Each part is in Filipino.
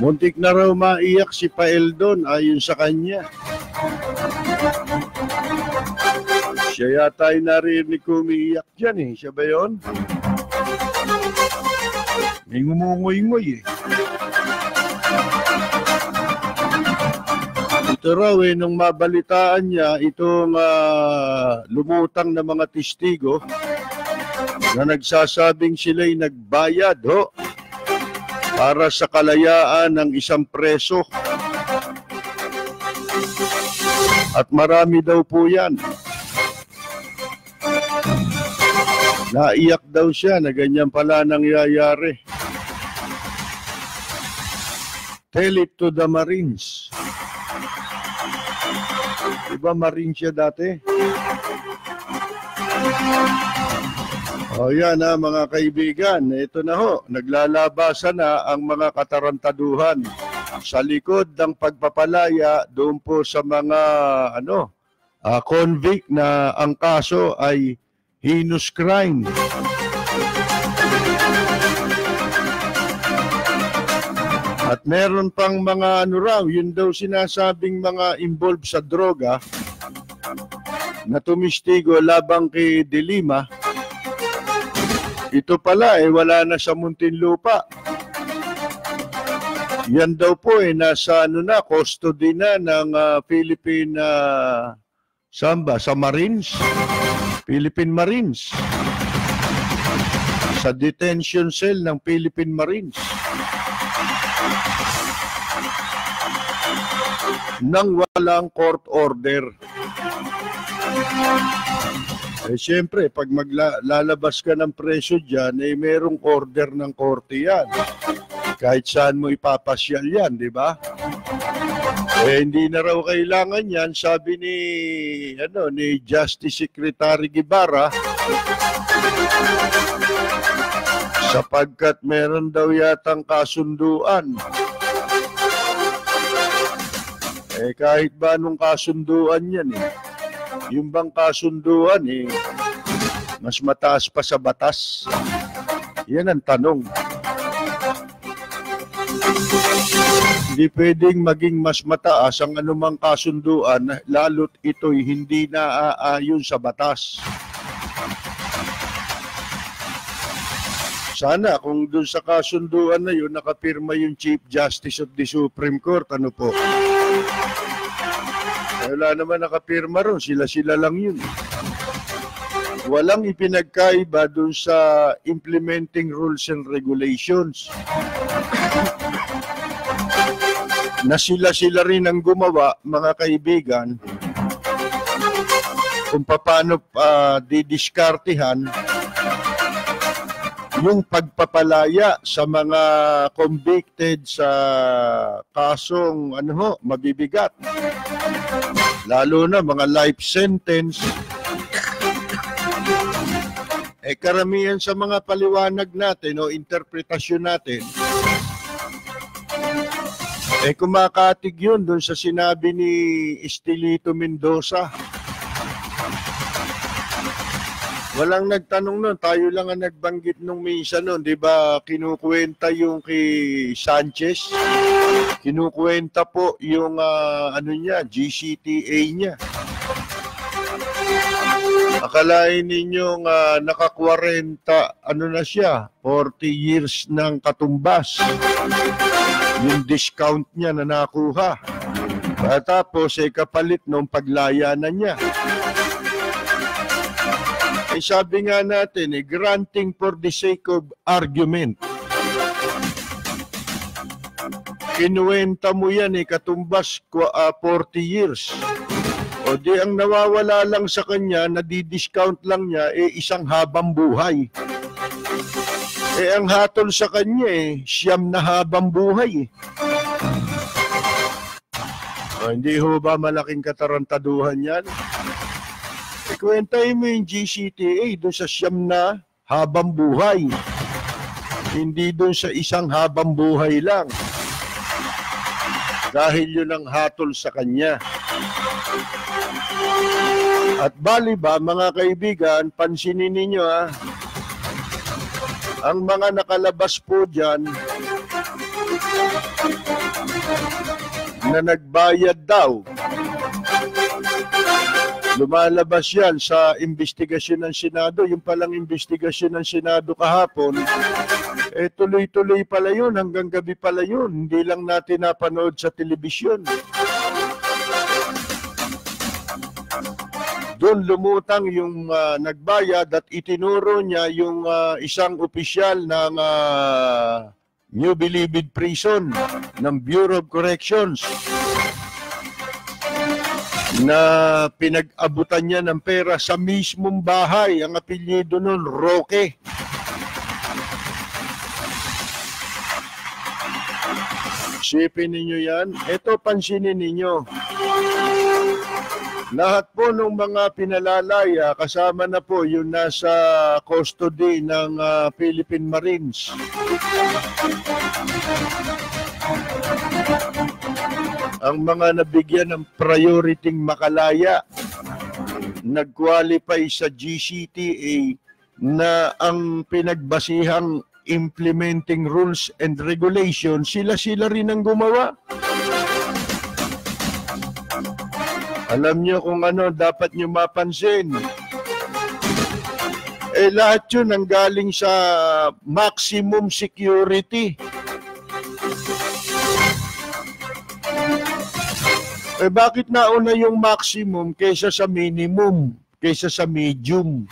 Muntik na raw maiyak si Pael doon ayon sa kanya. Siya yata ay narinig ko umiiyak dyan eh. Siya ba yun? May ngumungoy-ngoy eh. Ito raw eh, nung mabalitaan niya, itong lumutang na mga testigo na nagsasabing sila'y nagbayad para sa kalayaan ng isang preso. At marami daw po yan. Naiyak daw siya na ganyan pala nangyayari. Tell it to the Marines. Diba Marine siya dati? O yan mga kaibigan. Ito na ho. Naglalabasan na ang mga katarantaduhan sa likod ng pagpapalaya doon po sa mga convict na ang kaso ay heinous crime. At meron pang mga yun daw sinasabing mga involved sa droga na tumistigo labang kay De Lima. Ito pala wala na sa Muntinlupa. Yan daw po nasa custody na ng Philippine sa Marines. Philippine Marines. Sa detention cell ng Philippine Marines. Nang walang court order. Siyempre, pag maglalabas ka ng preso dyan, merong order ng korte yan. Kahit saan mo ipapasyal yan, di ba? Hindi na raw kailangan yan, sabi ni Justice Secretary Guevara, sapagkat meron daw yatang kasunduan. Kahit ba nung kasunduan yan yung bang kasunduan mas mataas pa sa batas? Yan ang tanong. Hindi pwedeng maging mas mataas ang anumang kasunduan lalo't ito'y hindi naaayon sa batas. Sana kung dun sa kasunduan na yun nakapirma yung Chief Justice of the Supreme Court, ano po? Wala naman nakapirma ron, sila lang yun. Walang ipinagkaiba dun sa implementing rules and regulations. Na sila rin ang gumawa, mga kaibigan, kung paano didiskartehan yung pagpapalaya sa mga convicted sa kasong mabibigat. Lalo na mga life sentence. Karamihan sa mga paliwanag natin o interpretasyon natin, kumakatig yun doon sa sinabi ni Estelito Mendoza. Walang nagtanong nun, tayo lang ang nagbanggit nung minsan nun, di ba kinukwenta yung kay Sanchez, kinukwenta po yung GCTA niya. Akalain ninyong naka-40, na siya, 40 years ng katumbas. Yung discount niya na nakuha. Tapos kapalit nung paglaya na niya. Sabi nga natin, granting for the sake of argument. Kinuwenta mo yan, katumbas 40 years. O di ang nawawala lang sa kanya, nadidiscount lang niya, isang habang buhay. Ang hatol sa kanya, siyam na habang buhay. O, hindi ho ba malaking katarantaduhan yan? Kwentahin mo yung GCTA doon sa siyam na habang buhay. Hindi doon sa isang habang buhay lang. Dahil yun ang hatol sa kanya. At bali ba, mga kaibigan, pansinin ninyo ang mga nakalabas po dyan, na nagbayad daw. Lumalabas yan sa investigasyon ng Senado. Yung palang investigasyon ng Senado kahapon, tuloy-tuloy pala yun, hanggang gabi pala yun. Hindi lang natin napanood sa telebisyon. Doon lumutang yung nagbayad at itinuro niya yung isang opisyal ng New Bilibid Prison ng Bureau of Corrections na pinag-abutan niya ng pera sa mismong bahay. Ang apelyido nun, Roque. Isipin ninyo yan. Ito, pansinin ninyo. Lahat po ng mga pinalalaya, kasama na po yung nasa custody ng Philippine Marines. Ang mga nabigyan ng priority makalaya, nag-qualify sa GCTA na ang pinagbasihang implementing rules and regulations, sila rin ang gumawa. Alam nyo kung ano dapat nyo mapansin. Lahat yun ang galing sa maximum security. Bakit nauna yung maximum kaysa sa minimum, kaysa sa medium?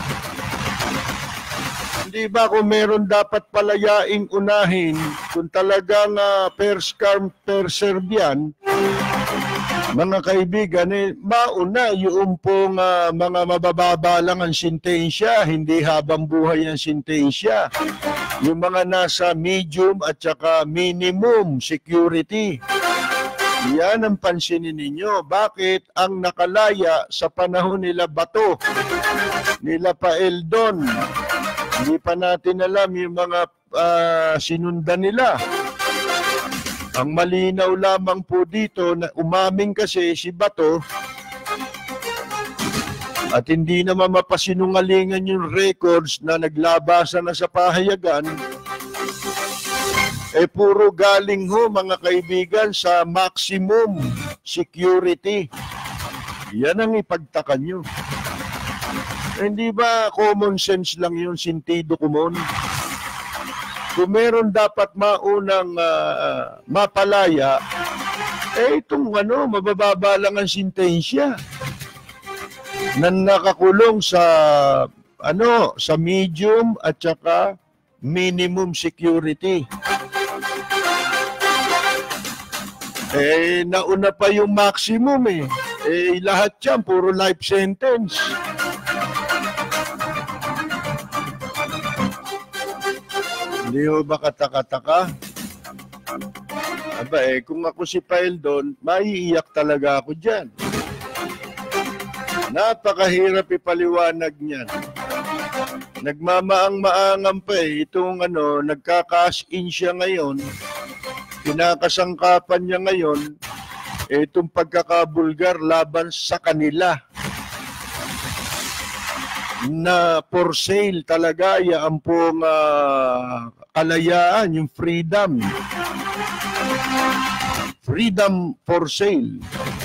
Hindi ba kung meron dapat palayaing unahin, kung talagang first come, first serve yan, mga kaibigan, mauna yung pong mga mabababa lang ang sentensya, hindi habang buhay ang sentensya. Yung mga nasa medium at saka minimum security. Yan ang pansinin ninyo. Bakit ang nakalaya sa panahon nila Bato, nila Paeldon, hindi pa natin alam yung mga sinundan nila. Ang malinaw lamang po dito na umaming kasi si Bato at hindi naman mapasinungalingan yung records na naglabasan na sa pahayagan, puro galing ho mga kaibigan sa maximum security. Yan ang ipagtaka nyo. Hindi ba common sense lang yun, sentido común? Kung meron dapat maunang mapalaya, itong mabababa lang ang sentensya na nakakulong sa sa medium at saka minimum security. Nauna pa yung maximum lahat yan, puro life sentence. Hindi ho ba kataka-taka? Aba kung ako si Paeldon, maiiyak talaga ako dyan. Napakahirap ipaliwanag niyan. Nagmamaang-maangan pa itong nagka-cash in siya ngayon, pinakasangkapan niya ngayon, itong pagkakabulgar laban sa kanila. Na for sale talaga yan pong kalayaan, yung freedom. Freedom for sale.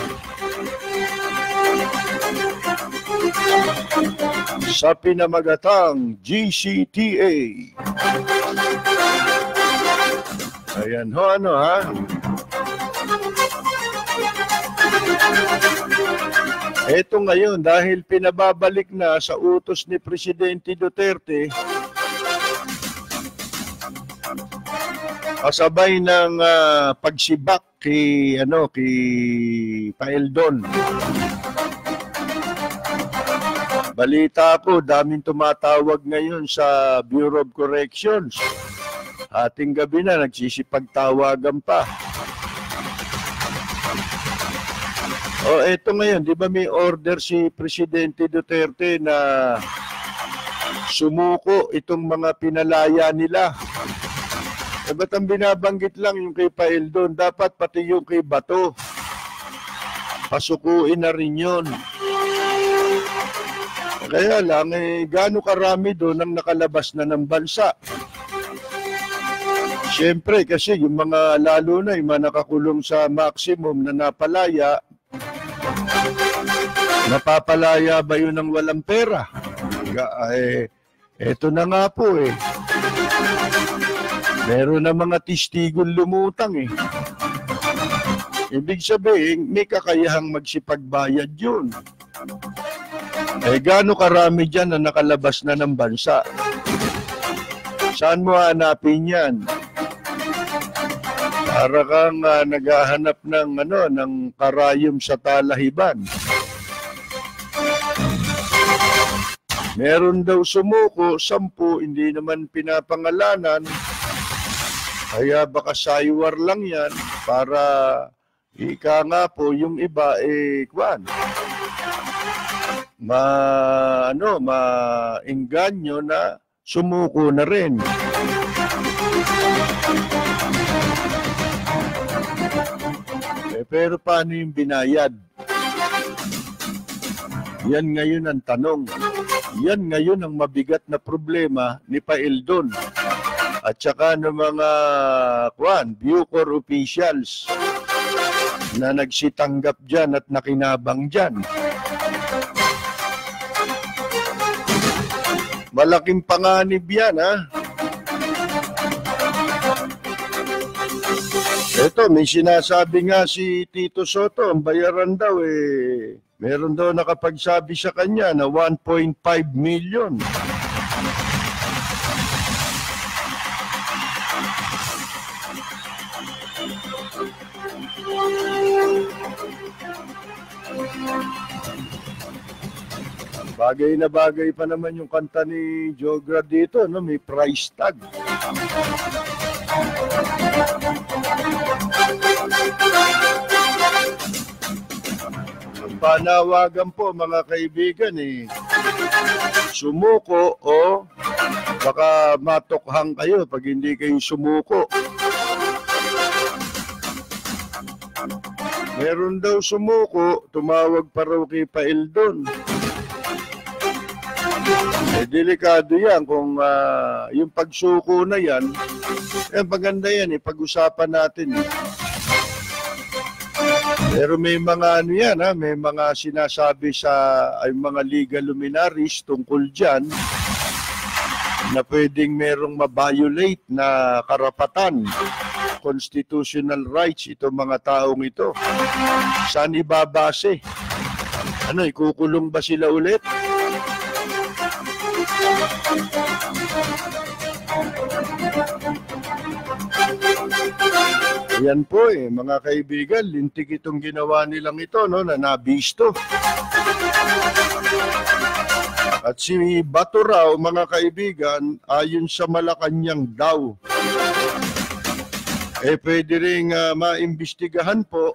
Sa pinamagatang GCTA. Ayan ho, Ito ngayon, dahil pinababalik na sa utos ni Presidente Duterte, kasabay ng pagsibak kay Paeldon. Balita ko, daming tumatawag ngayon sa Bureau of Corrections. Ating gabi na, nagsisipagtawagan pa. Eto ngayon, di ba may order si Presidente Duterte na sumuko itong mga pinalaya nila? Ba't ang binabanggit lang yung kay Paeldon? Dapat pati yung kay Bato. Pasukuin na rin yun. Kaya lang, gaano karami doon ang nakalabas na ng bansa? Siyempre, kasi yung mga lalo na yung mga nakakulong sa maximum na napalaya, napapalaya ba yun ng walang pera? Eto na nga po eh. Meron na mga testigong lumutang eh. Ibig sabihin, may kakayahang magsipagbayad yun. Gaano karami dyan na nakalabas na ng bansa? Saan mo hanapin yan? Para kang naghahanap ng karayom sa talahiban. Meron daw sumuko, 10, hindi naman pinapangalanan. Kaya baka saywar lang yan para ika nga po yung iba maengganyo na sumuko na rin. Pero paano yung binayad? Yan ngayon ang tanong. Yan ngayon ang mabigat na problema ni Paildon at saka ng mga Bucor officials na nagsitanggap dyan at nakinabang dyan. Malaking panganib yan, ha? Ito, may sinasabi nga si Tito Soto, ang bayaran daw meron daw nakapagsabi sa kanya na 1.5 million. Bagay na bagay pa naman yung kanta ni Jogra dito, no? May price tag. Panawagan po mga kaibigan sumuko o baka matokhang kayo pag hindi kayo sumuko. Meron daw sumuko, tumawag pa raw kay Paildon. Delikado yan kung yung pagsuko na yan, maganda yan pag-usapan natin. Pero may mga may mga sinasabi ay mga legal luminaries tungkol dyan na pwedeng merong ma-violate na karapatan, constitutional rights itong mga taong ito. Saan ibabase? Ikukulong ba sila ulit? Yan po mga kaibigan, lintik itong ginawa nilang ito, no, na nabisto. At si Bato raw, mga kaibigan, ayon sa Malacanang daw, pwede rin maimbestigahan po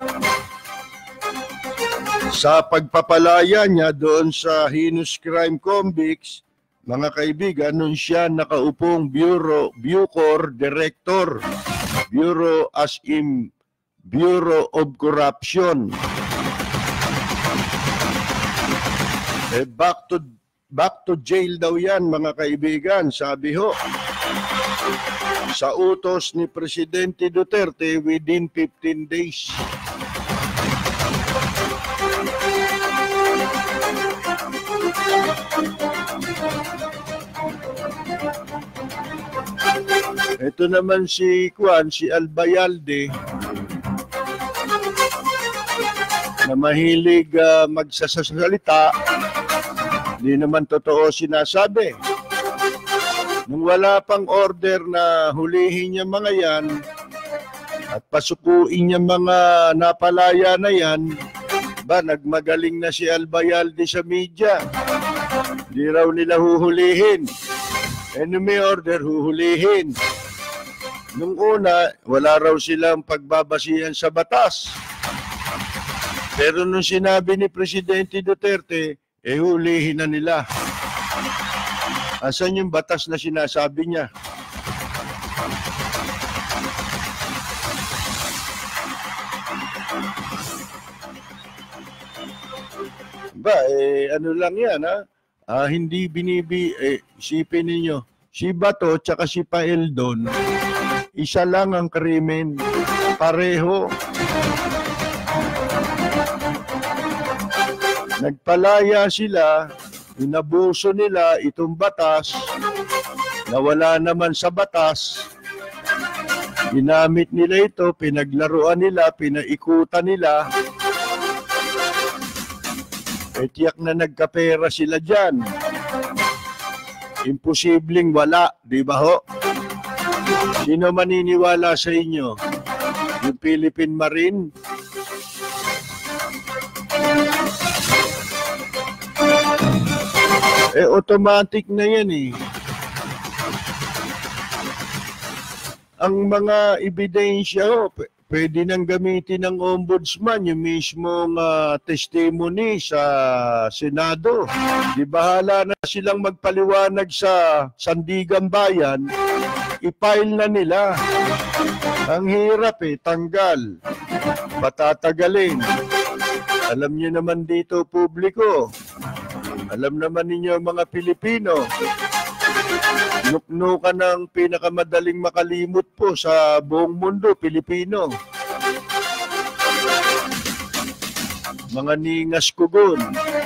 sa pagpapalaya niya doon sa heinous crime convicts, mga kaibigan, nung siya nakaupong Bucor Director. Bureau as in Bureau of Corruption. Back to jail daw yan, mga kaibigan, sabi ho. Sa utos ni Presidente Duterte within 15 days. Ito naman si Albayalde na mahilig magsasalita, hindi naman totoo sinasabi. Nung wala pang order na hulihin niya mga yan at pasukuin niya mga napalaya na yan, nagmagaling na si Albayalde sa media. Hindi raw nila huhulihin. May order, huhulihin. Nung una, wala raw silang pagbabasihan sa batas. Pero nung sinabi ni Presidente Duterte, hulihin na nila. Asan yung batas na sinasabi niya? Ano lang yan, ha? Hindi isipin ninyo, si Bato tsaka si Paildon, Isa lang ang krimen. Pareho. Nagpalaya sila, inabuso nila itong batas, na wala naman sa batas. Ginamit nila ito, pinaglaruan nila, pinaikutan nila. Tiyak na nagkapera sila dyan. Imposibleng wala, di ba ho? Sino maniniwala sa inyo? Yung Philippine Marine? Automatic na yan eh. Ang mga ebidensya, pwede nang gamitin ng ombudsman yung mismong testimony sa Senado. Di bahala na silang magpaliwanag sa Sandigan Bayan, i-file na nila. Ang hirap tanggal. Patatagalin. Alam niyo naman dito, publiko. Alam naman ninyo mga Pilipino. Nuknukan ng pinakamadaling makalimot po sa buong mundo, Pilipino. Mga ningas kugon.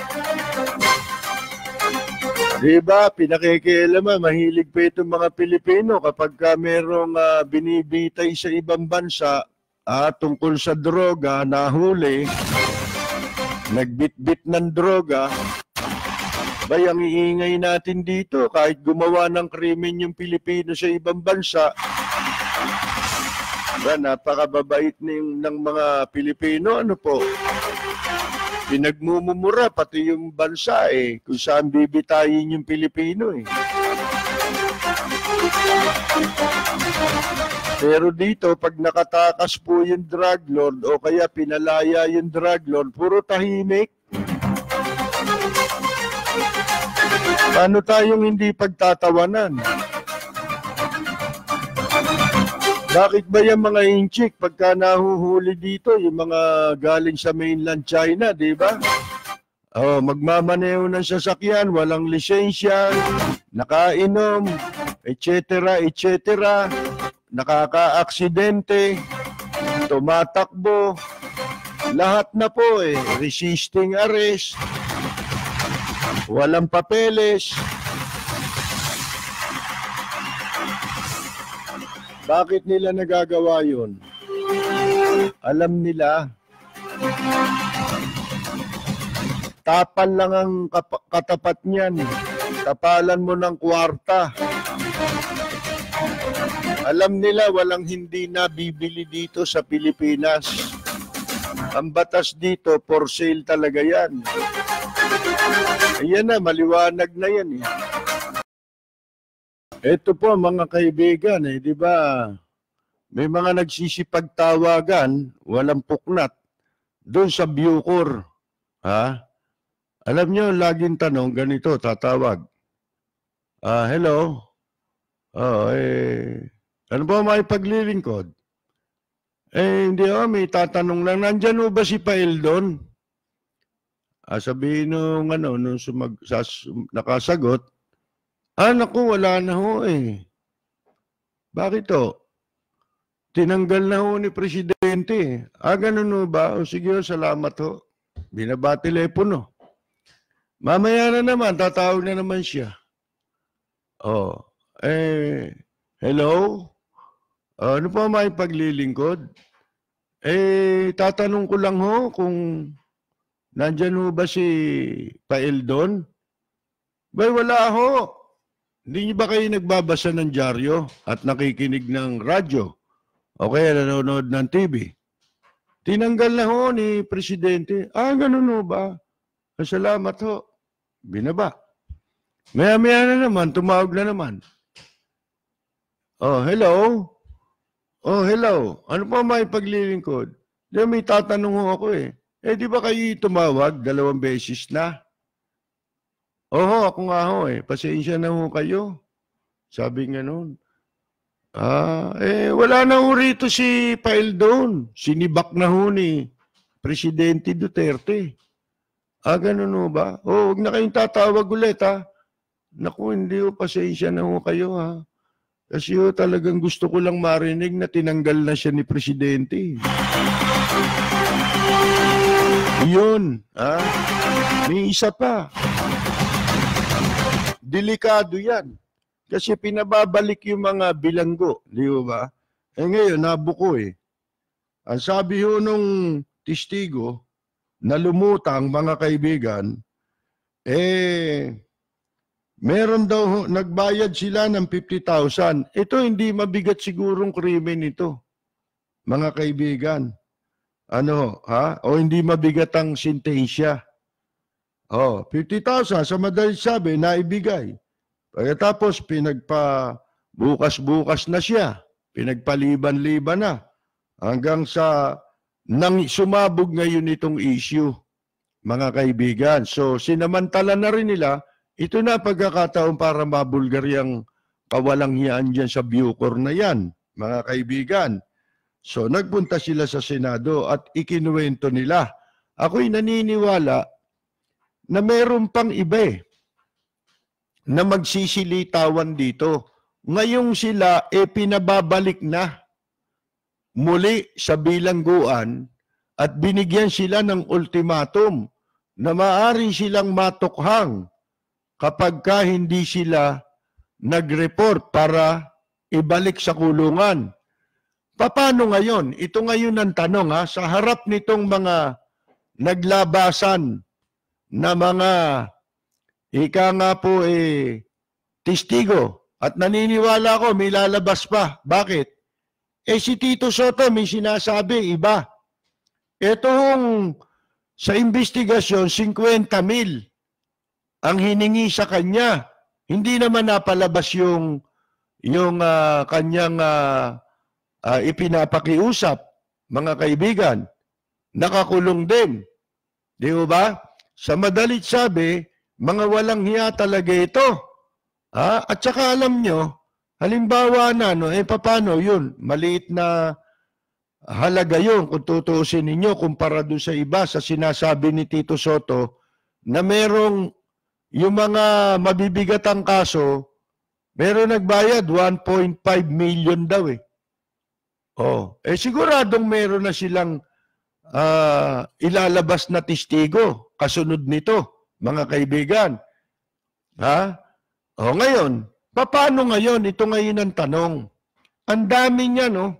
Diba, pinakikialaman, mahilig pa itong mga Pilipino kapag merong binibitay sa ibang bansa tungkol sa droga, nahuli, nagbitbit ng droga. Bay, ang iingay natin dito, kahit gumawa ng krimen yung Pilipino sa ibang bansa, napakababait ng mga Pilipino, ano po, pinagmumura pati yung bansa kung saan bibitayin yung Pilipino Pero dito, pag nakatakas po yung drug lord o kaya pinalaya yung drug lord, puro tahimik. Paano tayong hindi pagtatawanan? Bakit ba yung mga inchik pagka nahuhuli dito, yung mga galing sa mainland China, di ba? Magmamaneho ng sasakyan, walang lisensya, nakainom, etc., etc., nakaka-aksidente, tumatakbo, lahat na po resisting arrest, walang papeles. Bakit nila nagagawa yun? Alam nila. Tapal lang ang katapat niyan. Tapalan mo ng kwarta. Alam nila walang hindi na bibili dito sa Pilipinas. Ang batas dito, for sale talaga yan. Ayan na, maliwanag na yan Ito po mga kaibigan, di ba? May mga nagsisipagtawagan, walang puknat, doon sa Bucor. Alam nyo, laging tanong, ganito, tatawag. Hello? Ano ba may paglilingkod? Hindi may tatanong lang, nandyan ba si Paeldon? Sabihin nung nakasagot, naku, wala na ho Bakit to? Tinanggal na ho ni Presidente. Ganun ho ba? Sige, salamat ho. Binaba telepono. Mamaya na naman, tatawag na naman siya. Hello? Ano pa may paglilingkod? Tatanong ko lang ho kung nandyan ho ba si Paeldon? Bay, wala ho. Hindi ba kayo nagbabasa ng dyaryo at nakikinig ng radyo? O kaya nanonood ng TV? Tinanggal na ho ni Presidente. Ganun ho ba? Salamat ho. Binaba. Maya-maya na naman, tumawag na naman. Hello? Hello. Ano pa may paglilingkod? May tatanong ho ako di ba kayo tumawag 2 beses na? Ako nga ho Pasensya na ho kayo. Sabi nga noon. Wala na ho rito si Paeldon. Sinibak na ho ni Presidente Duterte. Ganun ho ba? Huwag na kayong tatawag ulit Naku, hindi ho. Pasensya na ho kayo Kasi talagang gusto ko lang marinig na tinanggal na siya ni Presidente. Yun, ha? May isa pa. Delikado yan. Kasi pinababalik yung mga bilanggo, di ba? Ngayon, nabuko eh. Ang sabi ho nung testigo na lumutang, mga kaibigan, meron daw, nagbayad sila ng 50,000. Ito hindi mabigat sigurong krimen ito, mga kaibigan. Ano, ha? O hindi mabigat ang sintensya. 50,000, sa madaling sabi, naibigay. Pagkatapos, bukas-bukas na siya. Pinagpaliban-liban na. Hanggang sa sumabog ngayon itong issue, mga kaibigan. So, sinamantala na rin nila, ito na pagkakataon para mabulgar yung kawalanghiyaan dyan sa Bucor na yan, mga kaibigan. So, nagpunta sila sa Senado at ikinuwento nila. Ako'y naniniwala na meron pang iba na magsisilitawan dito. Ngayong sila pinababalik na muli sa bilangguan at binigyan sila ng ultimatum na maaari silang matukhang kapag hindi sila nag-report para ibalik sa kulungan. Paano ngayon? Ito ngayon ang tanong, ha? Sa harap nitong mga naglabasan na mga testigo at naniniwala ko may lalabas pa. Bakit? Si Tito Soto may sinasabi iba. Itong sa investigasyon, 50,000 ang hiningi sa kanya. Hindi naman napalabas yung kanyang ipinapakiusap, mga kaibigan. Nakakulong din. Di ba? Sa madalit sabi, mga walang hiya talaga ito. At saka alam nyo, halimbawa na, paano yun? Maliit na halaga yun kung tutuusin ninyo kumpara doon sa iba sa sinasabi ni Tito Soto na merong yung mga mabibigatang kaso, meron nagbayad 1.5 million daw eh. Siguradong meron na silang ilalabas na testigo kasunod nito, mga kaibigan. Ngayon, paano ngayon? Ito ngayon ang tanong. Ang dami niya, no?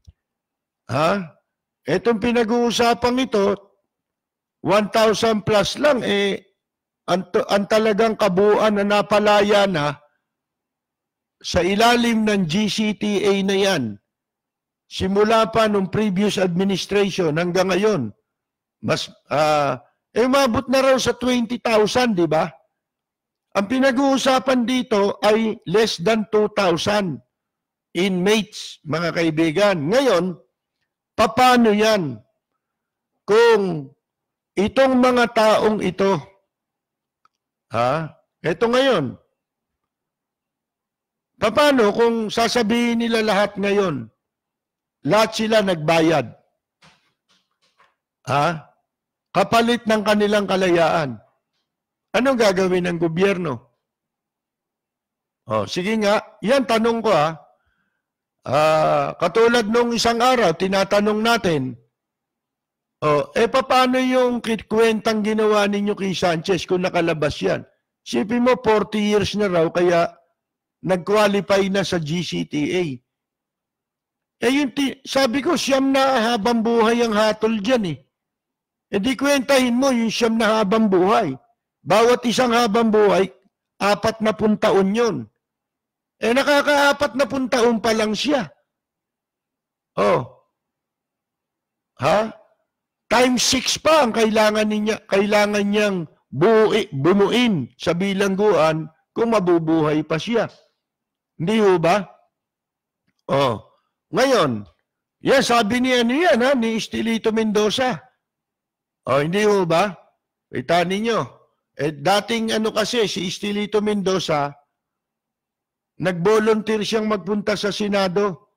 Itong pinag-uusapan ito, 1,000 plus lang, ang talagang kabuuan na napalaya na sa ilalim ng GCTA na yan, simula pa nung previous administration hanggang ngayon, umabot na raw sa 20,000, di ba? Ang pinag-uusapan dito ay less than 2,000 inmates, mga kaibigan. Ngayon, paano yan? Kung itong mga taong ito, ito ngayon, paano kung sasabihin nila lahat ngayon, lahat sila nagbayad? Kapalit ng kanilang kalayaan. Anong gagawin ng gobyerno? Sige nga, yan tanong ko katulad nung isang araw, tinatanong natin, paano yung kwentang ginawa ninyo kay Sanchez kung nakalabas yan? Sipin mo, 40 years na raw, kaya nag-qualify na sa GCTA. Sabi ko, siyam na habang buhay ang hatol dyan di kwentahin mo yung siyam na habang buhay. Bawat isang habang buhay, 40 taon yun. Nakaka-40 taon pa lang siya. Times 6 pa ang kailangan niyang bumuin sa bilangguan kung mabubuhay pa siya. Hindi ho ba? Ngayon, yan sabi ni Estelito Mendoza. Hindi ho ba? Kita ninyo. Dating kasi si Estelito Mendoza, nag-volunteer siyang magpunta sa Senado.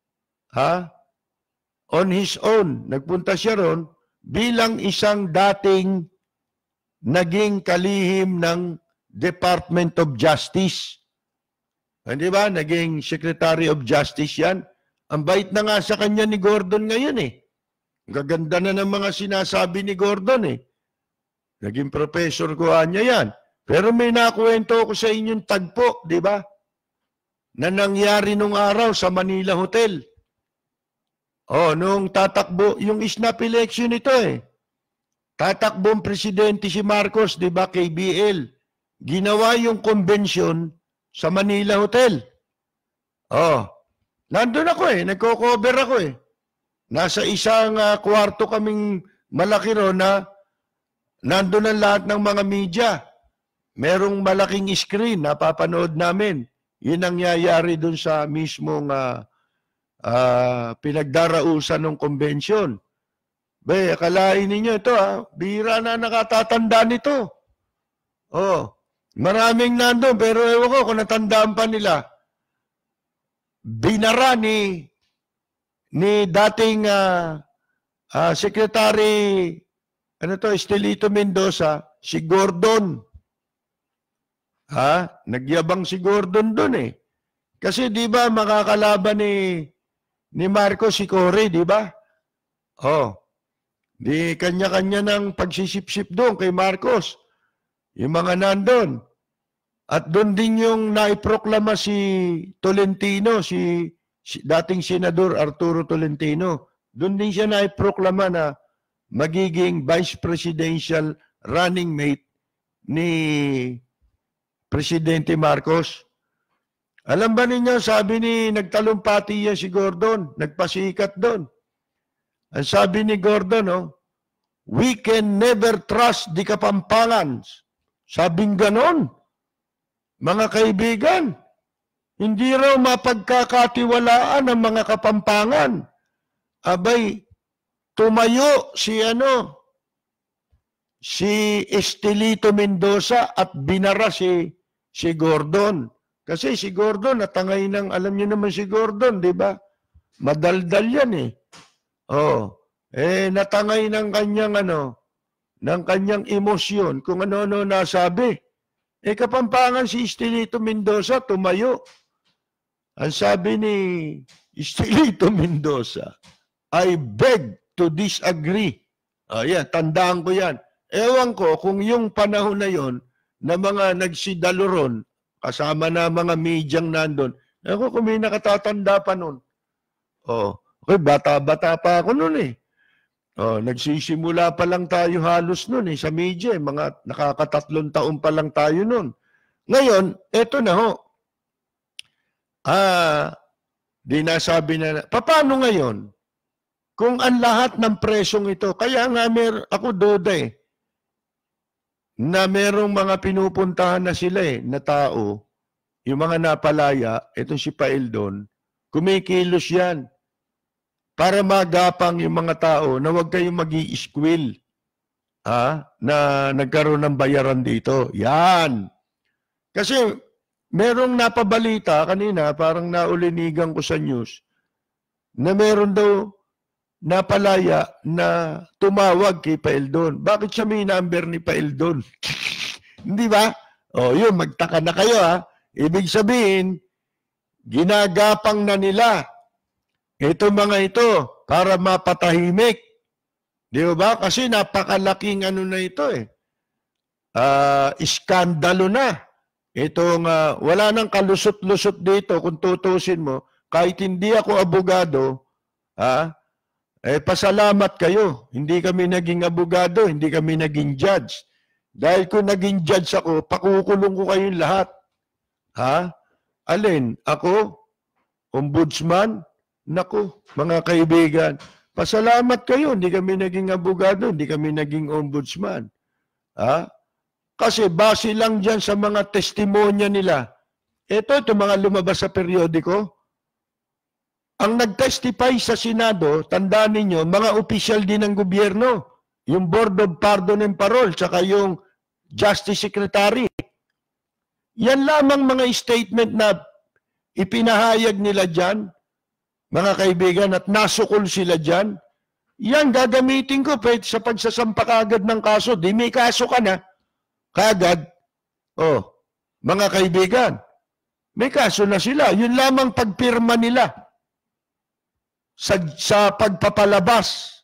On his own. Nagpunta siya ron bilang isang dating naging kalihim ng Department of Justice. Hindi ba? Naging Secretary of Justice yan. Ang bait na nga sa kanya ni Gordon ngayon eh. Gaganda na ng mga sinasabi ni Gordon eh. Naging professor ko niya yan. Pero may nakuwento ko sa inyong tagpo, di ba? Na nangyari nung araw sa Manila Hotel. Nung tatakbo, yung snap election ito eh. Tatakbo ang presidente si Marcos, di ba, KBL. Ginawa yung convention sa Manila Hotel. Nandun ako eh, nagko-cover ako eh. Nasa isang kwarto kaming malaki ron na nandun ang lahat ng mga media. Merong malaking screen, napapanood namin. Yun ang nangyayari dun sa mismong pinagdarausan ng convention. Akalain ninyo ito bihira na nakatatanda nito. Maraming nandun, pero ewan ko kung natandaan pa nila. Binara ni dating Secretary Estelito Mendoza, si Gordon. Nagyabang si Gordon doon eh. Kasi di ba makakalaban ni Marcos si Cory, di ba? Di kanya-kanya ng pagsisip-sip doon kay Marcos. Yung mga nandun. At doon din yung naiproklama si Tolentino, si dating Senador Arturo Tolentino. Doon din siya naiproklama na magiging vice presidential running mate ni Presidente Marcos. Alam ba ninyo, sabi ni nagtalumpati yan si Gordon, nagpasikat doon. Ang sabi ni Gordon, we can never trust the Kapampangan. Sabing ganon. Mga kaibigan, hindi raw mapagkakatiwalaan ang mga Kapampangan. Abay, tumayo si Estelito Mendoza at binara si Gordon. Kasi si Gordon, natangay ng, alam niyo naman si Gordon, di ba? Madaldal yan eh. Natangay ng kanyang emosyon, kung ano-ano nasabi. Kapampangan si Estelito Mendoza, tumayo. Ang sabi ni Estelito Mendoza, I beg to disagree. Tandaan ko yan. Ewan ko kung yung panahon na yon na mga nagsidaloron, kasama na mga medyang nandun, ewan ko kung may nakatatanda pa nun. Bata-bata pa ako nun eh. Nagsisimula pa lang tayo halos nun sa media. Mga nakakatatlong taon pa lang tayo nun. Ngayon, eto na ho. Di nasabi na, paano ngayon? Kung ang lahat ng presyong ito, kaya nga ako duda na merong mga pinupuntahan na sila na tao, yung mga napalaya, itong si Paeldon, kumikilos yan para magapang yung mga tao na huwag kayong mag-i-squill na nagkaroon ng bayaran dito. Yan. Kasi merong napabalita kanina, parang naulinigan ko sa news, na meron daw napalaya na tumawag kay Paeldon. Bakit siya may number ni Paeldon? Hindi ba? Yun, magtaka na kayo Ibig sabihin, ginagapang na nila ito mga ito para mapatahimik. Di ba? Kasi napakalaking na ito iskandalo na. Itong wala nang kalusot-lusot dito kung tutusin mo. Kahit hindi ako abogado, pasalamat kayo. Hindi kami naging abogado, hindi kami naging judge. Dahil kung naging judge ako, pakukulong ko kayong lahat. Alin? Ako? Ombudsman? Naku, mga kaibigan, pasalamat kayo. Hindi kami naging abogado, hindi kami naging ombudsman. Kasi base lang dyan sa mga testimonya nila. Ito mga lumabas sa periodiko. Ang nag-testify sa Senado, tandaan ninyo, mga opisyal din ng gobyerno. Yung Board of Pardon and Parole, tsaka yung Justice Secretary. Yan lamang mga statement na ipinahayag nila dyan, mga kaibigan, at nasukol sila dyan. Yan gagamitin ko sa pagsasampa kagad ng kaso. Di may kaso ka na. Kagad. Mga kaibigan, May kaso na sila. Yun lamang pagpirma nila sa pagpapalabas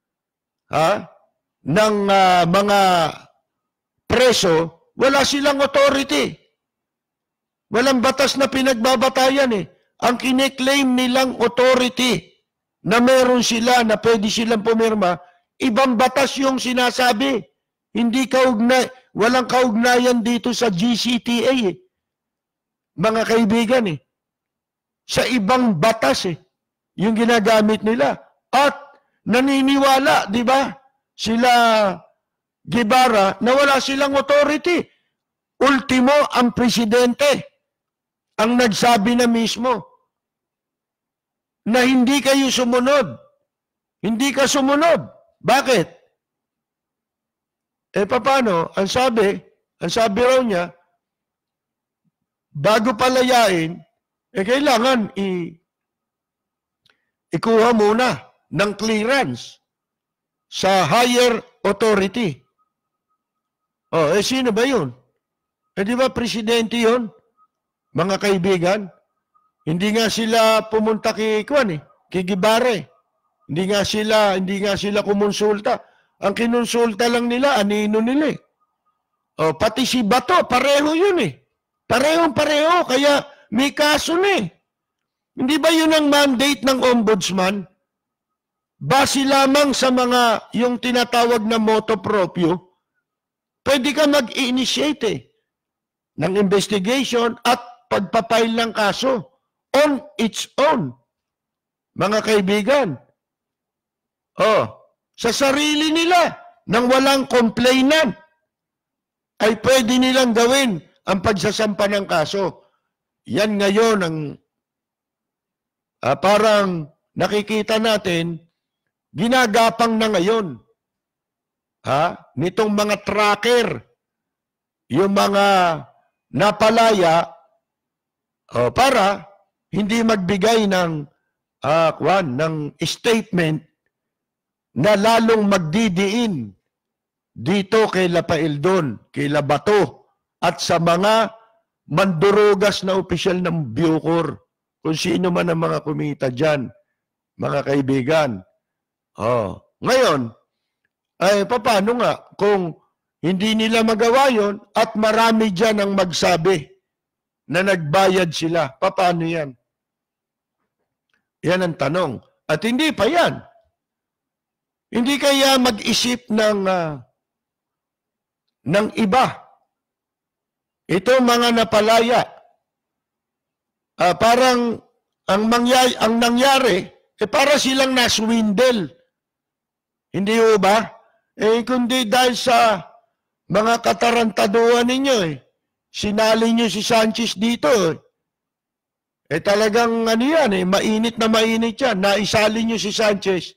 ng mga preso, wala silang authority. Walang batas na pinagbabatayan eh. Ang kine-claim nilang authority na meron sila, na pwede silang pumirma, ibang batas yung sinasabi. Hindi walang kaugnayan dito sa GCTA eh. Mga kaibigan eh. Sa ibang batas eh. Yung ginagamit nila. At naniniwala, di ba? Sila Guevara na wala silang authority. Ultimo, ang presidente ang nagsabi na mismo na hindi kayo sumunod. Hindi ka sumunod. Bakit? Paano? Ang sabi raw niya, bago palayain, kailangan ikuha muna ng clearance sa higher authority. Sino ba yun? Di ba presidente yun? Mga kaibigan, hindi nga sila pumunta kay Guevara. Hindi nga sila kumonsulta. Ang kinonsulta lang nila, anino nila. Pati si Bato, pareho yun eh. Parehong-pareho, kaya may kaso na eh. Hindi ba yun ang mandate ng ombudsman? Base lamang sa yung tinatawag na motu proprio, pwede ka mag-initiate ng investigation at pagpapail ng kaso on its own. Mga kaibigan, sa sarili nila, nang walang complainant, ay pwede nilang gawin ang pagsasampa ng kaso. Yan ngayon ang parang nakikita natin, ginagapang na ngayon nitong mga tracker, yung mga napalaya para hindi magbigay ng statement na lalong magdidiin dito kay Lapaildon, kay Labato, at sa mga mandurugas na opisyal ng Bucor, kung sino man ang mga kumita dyan, mga kaibigan. Ngayon, paano nga kung hindi nila magawa yon at marami dyan ang magsabi na nagbayad sila? Paano yan? Yan ang tanong. At hindi pa yan. Hindi kaya mag-isip ng iba. Ito mga napalaya. Parang ang nangyari, para silang naswindle. Hindi ho ba? Kundi dahil sa mga katarantaduhan ninyo sinali nyo si Sanchez dito talagang yan mainit na mainit yan. Naisali nyo si Sanchez.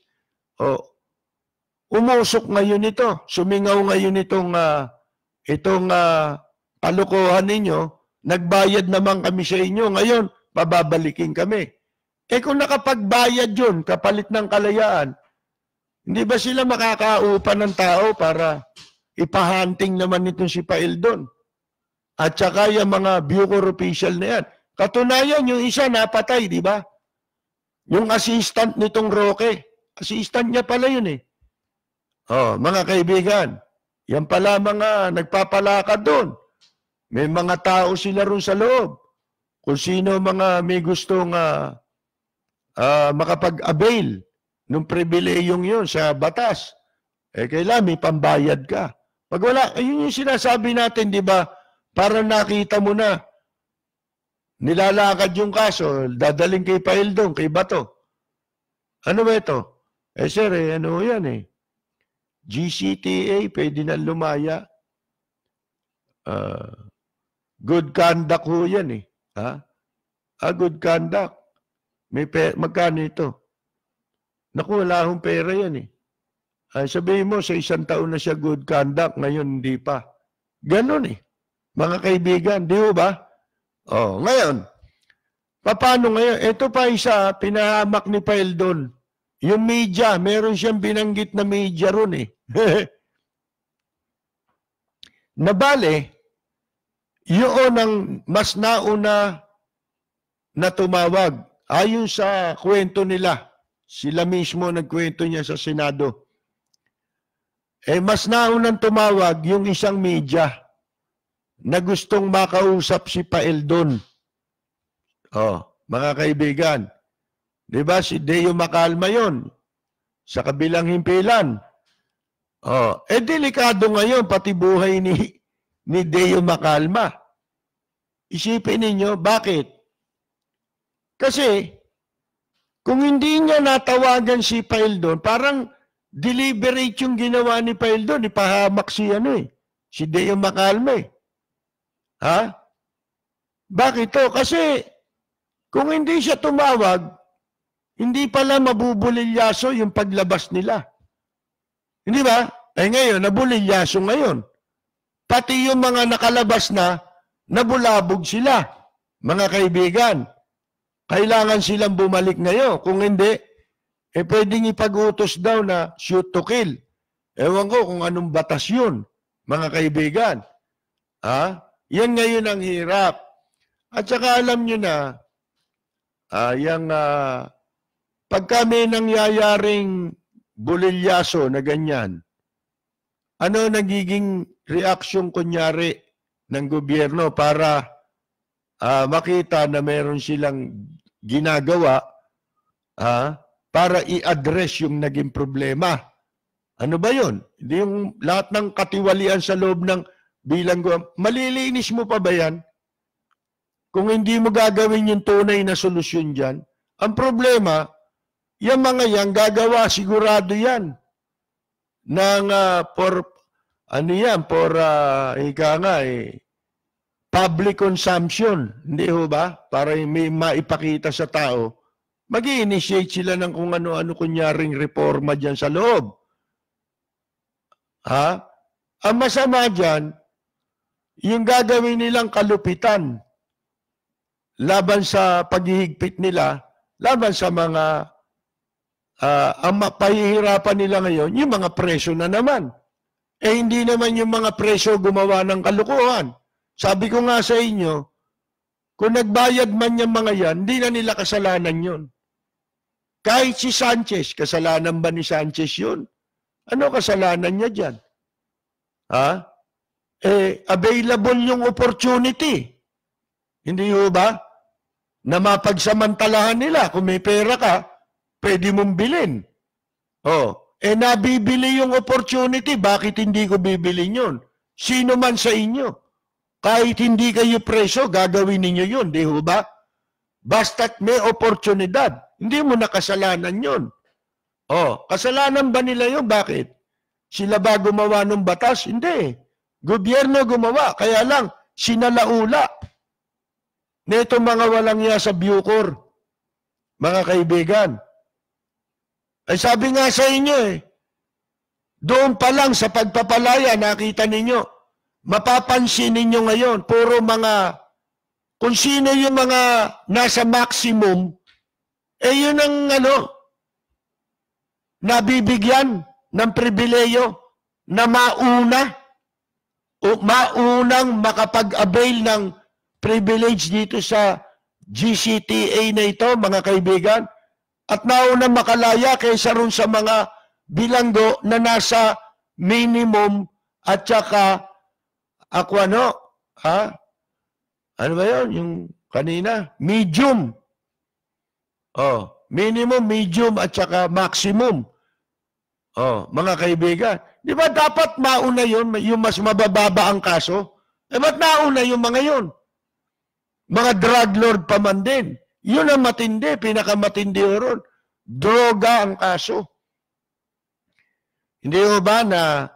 Umusok ngayon ito. Sumingaw ngayon itong palukuhan ninyo. Nagbayad naman kami sa inyo. Ngayon, pababalikin kami. Kung nakapagbayad yun, kapalit ng kalayaan, hindi ba sila makakaupa ng tao para ipahunting naman itong si Paildon? At saka yung mga Bucor official na yan. Katunayan, yung isa napatay, di ba? Yung assistant nitong Roque. Assistant niya pala yun mga kaibigan, yan pala mga nagpapalakad doon. May mga tao sila ron sa loob. Kung sino mga may gustong makapag-avail ng pribilehiyong yun sa batas, kailangan may pambayad ka. Pag wala, yun yung sinasabi natin, di ba? Para nakita mo na, nilalakad yung kaso, dadaling kay Paildon, kay Bato. Ano ba ito? Sir, ano yan GCTA, pwede na lumaya. Good conduct ho yan good conduct. Magkano ito? Naku, wala akong pera yan sabihin mo, sa 1 taon na siya good conduct, ngayon hindi pa. Ganon mga kaibigan, di ba? Ngayon, paano ngayon? Ito pa isa, pinahamak ni Paildon. Yung media, meron siyang binanggit na media ron Nabale, yun ang mas nauna na tumawag. Ayon sa kwento nila, sila mismo nagkwento niya sa Senado. Mas naunang tumawag yung isang media na gustong makausap si Paeldon. Mga kaibigan, di ba si Deo Macalma yon sa kabilang himpilan. Delikado ngayon pati buhay ni Deo Macalma. Isipin ninyo, bakit? Kasi, kung hindi niya natawagan si Paeldon, parang deliberate yung ginawa ni Paeldon, ipahamak si Deo Macalma. Bakit to? Kasi, kung hindi siya tumawag, hindi pala mabubulilyaso yung paglabas nila. Hindi ba? Ngayon, nabulilyaso ngayon. Pati yung mga nakalabas na, nabulabog sila. Mga kaibigan, kailangan silang bumalik ngayon. Kung hindi, pwedeng ipag-utos daw na shoot to kill. Ewan ko kung anong batas yun, mga kaibigan. Yan ngayon ang hirap. At saka alam nyo na, pagka may nangyayaring bulilyaso na ganyan, ano nagiging reaksyon kunyari ng gobyerno para makita na meron silang ginagawa para i-address yung naging problema. Ano ba yun? Hindi yung lahat ng katiwalian sa loob ng bilanggo. Malilinis mo pa ba yan? Kung hindi mo gagawin yung tunay na solusyon dyan, ang problema, yung mga yan, gagawa sigurado yan ng public consumption. Hindi ho ba? Para may maipakita sa tao, mag-i-initiate sila ng kung ano-ano kunyaring reforma dyan sa loob. Ang masama dyan, yung gagawin nilang kalupitan laban sa paghihigpit nila, laban sa mga ang mapahihirapan nila ngayon, yung mga presyo na naman. Hindi naman yung mga presyo gumawa ng kalukuhan. Sabi ko nga sa inyo, kung nagbayad man yung mga yan, hindi na nila kasalanan yun. Kahit si Sanchez, kasalanan ba ni Sanchez yun? Ano kasalanan niya dyan? Available yung opportunity. Hindi ho ba? Na mapagsamantalahan nila. Kung may pera ka, pwede mong bilhin. Nabibili yung opportunity, bakit hindi ko bibilin yun? Sino man sa inyo? Kahit hindi kayo preso, gagawin ninyo yun, di ho ba? Basta't may oportunidad, hindi mo nakasalanan yun. Kasalanan ba nila yun? Bakit? Sila ba gumawa ng batas? Hindi. Gobyerno gumawa, kaya lang, sinalaula. Nito mga walang iya sa Bucor, mga kaibigan. Sabi nga sa inyo doon pa lang sa pagpapalaya, nakita ninyo, mapapansin ninyo ngayon, puro mga, kung sino yung mga nasa maximum, yun ang nabibigyan ng pribileyo na maunang makapag-avail ng privilege dito sa GCTA na ito, mga kaibigan, at naunang makalaya kaysa ron sa mga bilanggo na nasa minimum at saka ano ba yun? Yung kanina? Medium. Minimum, medium at saka maximum. Mga kaibigan. Di ba dapat mauna yun, yung mas mabababa ang kaso? Ba't nauna yung mga yun? Mga drug lord pa man din. Yun ang matindi, pinakamatindi ron. Droga ang kaso. Hindi mo ba na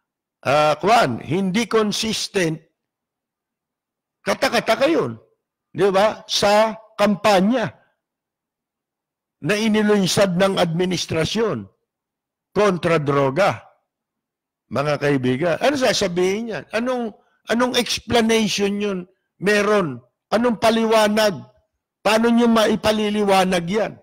hindi consistent, kata-kata yun. Di ba? Sa kampanya na inilunsad ng administrasyon kontra droga. Mga kaibigan, ano sasabihin yan? Anong explanation yun meron? Anong paliwanag? Paano nyo maipaliliwanag yan?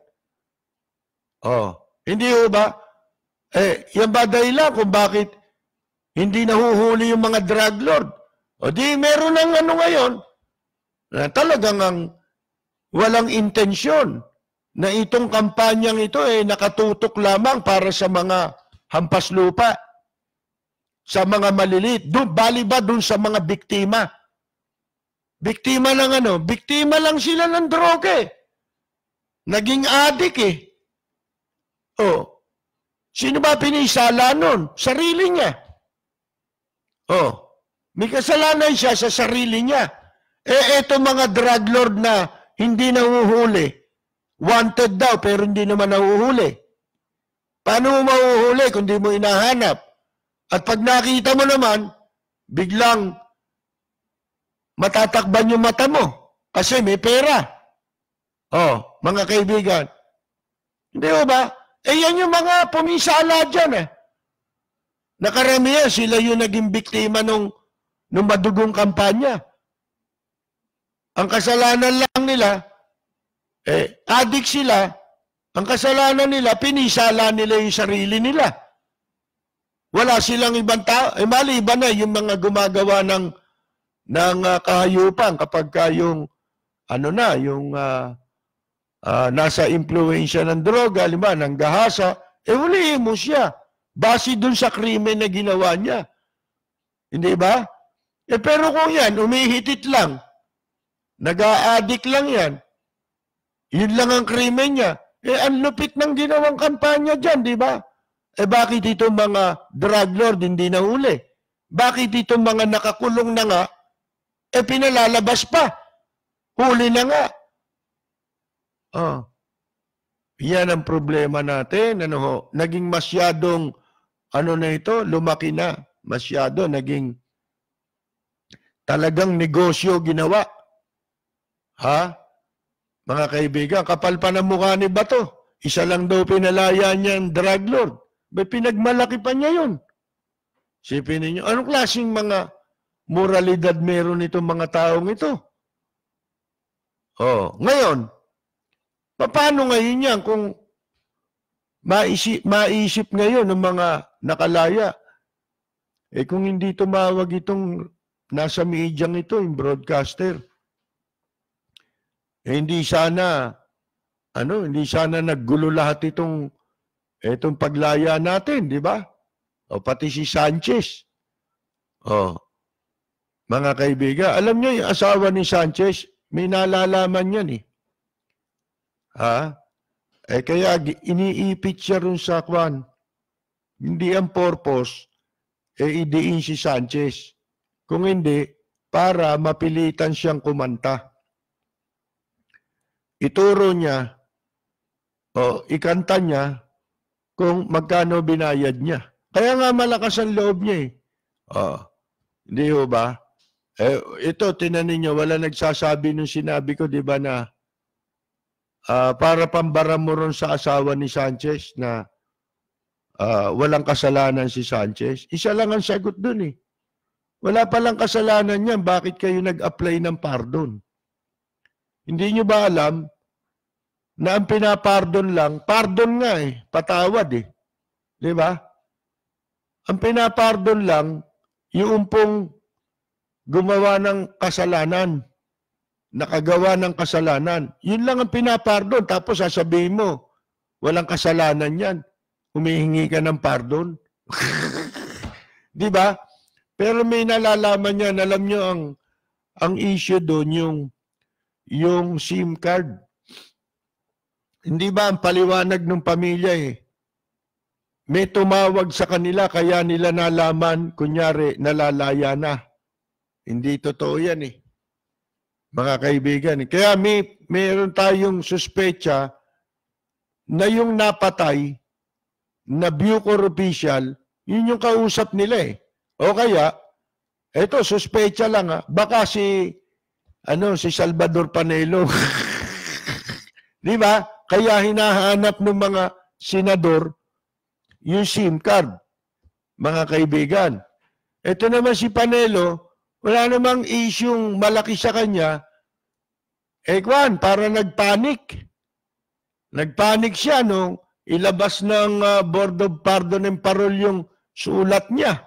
Hindi ho ba? Yan ba dahilan kung bakit hindi nahuhuli yung mga drug lord? Di meron ng ngayon, na talagang walang intensyon na itong kampanyang ito nakatutok lamang para sa mga hampas lupa, sa mga maliliit. Bali ba dun sa mga biktima? Biktima lang biktima lang sila ng droge. Naging adik Sino ba pinisala nun? Sarili niya. May kasalanan siya sa sarili niya. Eto mga drug lord na hindi nahuhuli. Wanted daw pero hindi naman nahuhuli. Paano mo mahuhuli kung di mo inahanap? At pag nakita mo naman, biglang matatakban yung mata mo kasi may pera. Mga kaibigan. Hindi ba? Yan yung mga pumisala dyan Nakaramihan sila yung naging biktima nung madugong kampanya. Ang kasalanan lang nila, adik sila, ang kasalanan nila, pinisala nila yung sarili nila. Wala silang ibang tao. Maliban na yung mga gumagawa ng kahayupan kapag yung nasa impluensya ng droga, ng gahasa, hulihin mo siya. Base dun sa krimen na ginawa niya. Hindi ba? Pero kung yan, umihitit lang, nag-a-addict lang yan, yun lang ang krimen niya, ang lupit ng ginawang kampanya dyan, di ba? Bakit itong mga drug lord hindi nahuli? Bakit itong mga nakakulong na nga, pinalalabas pa? Huli na nga. Yan ang problema natin. Naging masyadong, lumaki na. Masyado, naging talagang negosyo ginawa. Mga kaibigan, kapal pa ng mukha ni Bato. Isa lang daw pinalaya niya ang drug lord. Pinagmalaki pa niya yun. Sipin ninyo, anong klaseng mga moralidad meron itong mga taong ito? Ngayon, paano ngayon yan kung maisip ngayon ng mga nakalaya? Kung hindi tumawag itong nasa medyang ito, yung broadcaster, hindi sana naggulo lahat itong paglaya natin, di ba? Pati si Sanchez. Mga kaibigan, alam niyo yung asawa ni Sanchez, may nalalaman yan kaya iniipit siya rin sa kwan. Hindi ang purpose, idiin si Sanchez. Kung hindi, para mapilitan siyang kumanta. Ituro niya, ikanta niya, kung magkano binayad niya. Kaya nga malakas ang loob niya Hindi ba? Ito, tinanin niyo, wala nagsasabi nung sinabi ko, di ba na para pambara mo ron sa asawa ni Sanchez na walang kasalanan si Sanchez. Isa lang ang sagot dun Wala palang kasalanan niyan. Bakit kayo nag-apply ng pardon? Hindi nyo ba alam na ang pinapardon lang, pardon nga patawad Di ba? Ang pinapardon lang, yung pong gumawa ng kasalanan, nakagawa ng kasalanan. Yun lang ang pinapardon. Tapos sasabihin mo, walang kasalanan yan. Humihingi ka ng pardon. Di ba? Pero may nalalaman niya, alam nyo ang issue doon, yung SIM card. Hindi ba ang paliwanag ng pamilya may tumawag sa kanila kaya nila nalaman, kunyari, nalalaya na. Hindi totoo yan mga kaibigan. Kaya mayroon tayong suspecha na yung napatay na Bucor official, yun yung kausap nila O kaya, eto, suspecha lang baka si Salvador Panelo. Di ba? Kaya hinahanap ng mga senador yung SIM card, mga kaibigan. Ito naman si Panelo, wala namang isyung malaki sa kanya. Para nagpanik. Nagpanik siya nung ilabas ng Board of Pardon and Parole yung sulat niya.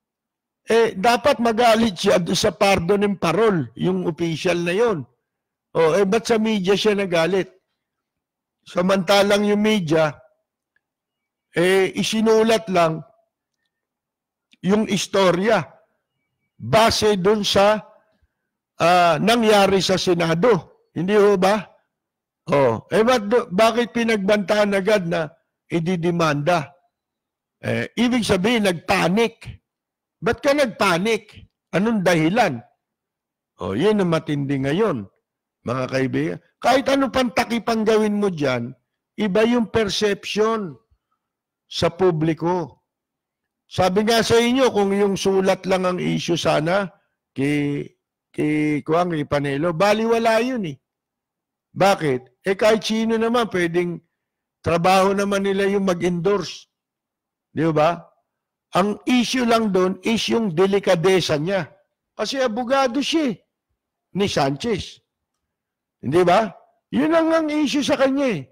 Dapat magalit siya sa Pardon and Parole, yung official na yon. Ba't sa media siya nagalit? Samantalang yung media, isinulat lang yung istorya base dun sa nangyari sa Senado. Hindi ho ba? Bakit pinagbantaan agad na ididemanda? Ibig sabihin, nagpanik. Ba't ka nagpanik? Anong dahilan? Yun ang matindi ngayon, mga kaibigan. Kahit ano pang takipang gawin mo dyan, iba yung perception sa publiko. Sabi nga sa inyo, kung yung sulat lang ang issue sana, kay Panelo, baliwala yun eh. Bakit? Kahit sino naman, pwedeng trabaho naman nila yung mag-endorse. Di ba? Ang issue lang doon is yung delikadesa niya. Kasi abogado siya ni Sanchez. Hindi ba? Yun ang issue sa kanya eh.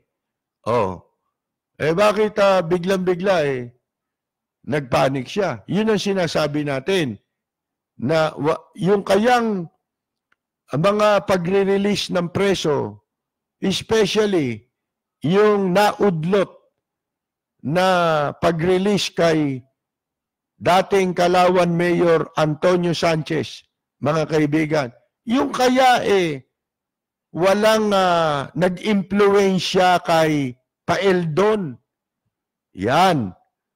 Bakit biglang-bigla nagpanik siya? Yun ang sinasabi natin na yung kayang mga pagre-release ng preso, especially yung naudlot na pag-release kay dating Kalawan Mayor Antonio Sanchez, mga kaibigan, yung kaya walang nag-impluensya kay Paeldon. Yan.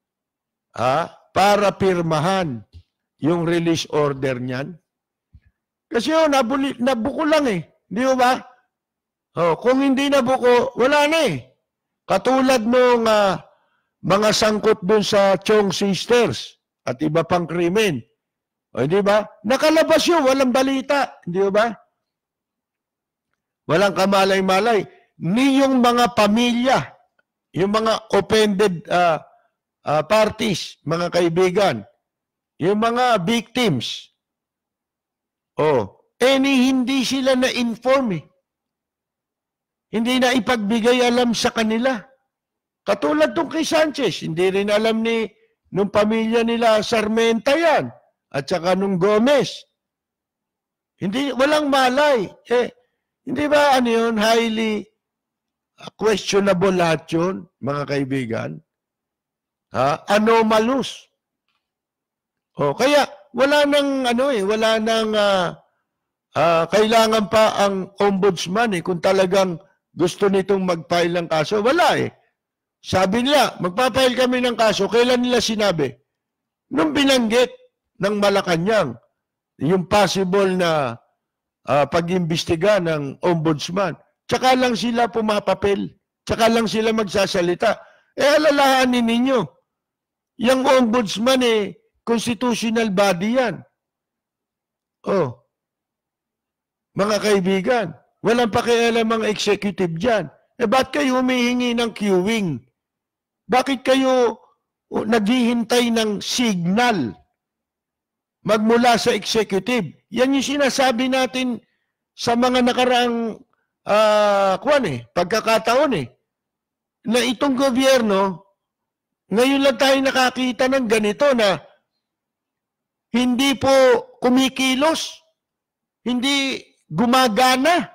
Para pirmahan yung release order niyan. Kasi nabuko lang eh. Di ba? Kung hindi nabuko, wala na eh. Katulad nung mga sangkot dun sa Chong Sisters at iba pang krimen. Di ba? Nakalabas yun, walang balita. Di ba? Walang kamalay-malay. Ni yung mga pamilya, yung mga offended parties, mga kaibigan, yung mga victims, hindi sila na-inform eh. Hindi na ipagbigay alam sa kanila. Katulad tong kay Sanchez, hindi rin alam nung pamilya nila Sarmenta yan, at saka nung Gomez. Walang malay. Hindi ba yun, highly questionable lahat yun, mga kaibigan? Anomalous. Kaya wala nang kailangan pa ang ombudsman kung talagang gusto nitong mag-file ng kaso. Wala eh. Sabi nila, magpa-file kami ng kaso. Kailan nila sinabi? Nung binanggit ng Malacanang, yung possible na pag-imbestiga ng ombudsman. Tsaka lang sila pumapapel. Tsaka lang sila magsasalita. Alalahanin ninyo, yung ombudsman constitutional body yan. Mga kaibigan, walang pakialam ang executive dyan. Ba't kayo humihingi ng queuing? Bakit kayo naghihintay ng signal magmula sa executive? Yan yung sinasabi natin sa mga nakaraang pagkakataon na itong gobyerno, ngayon lang tayo nakakita ng ganito na hindi po kumikilos, hindi gumagana.